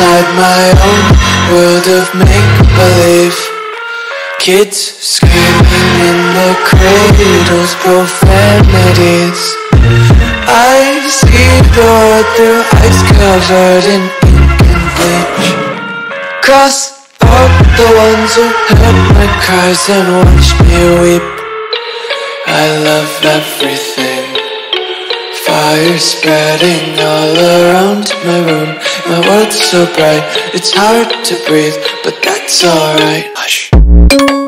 inside my own world of make-believe. Kids screaming in their cradles, profanities. I see the world through ice covered in ink and bleach. Cross out the ones who heard my cries and watched me weep. I love everything. Fire spreading all around my room. My world's so bright, it's hard to breathe, but that's alright. Hush.